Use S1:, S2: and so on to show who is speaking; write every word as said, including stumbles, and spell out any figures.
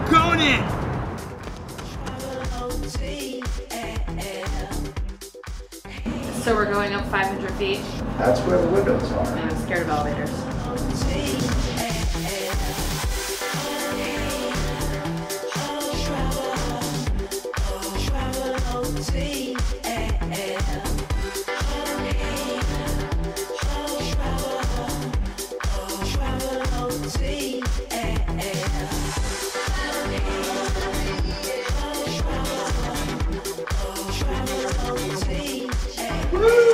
S1: Going in!
S2: So we're going up five hundred feet?
S3: That's where the windows are.
S2: I'm scared of elevators.
S1: Woo!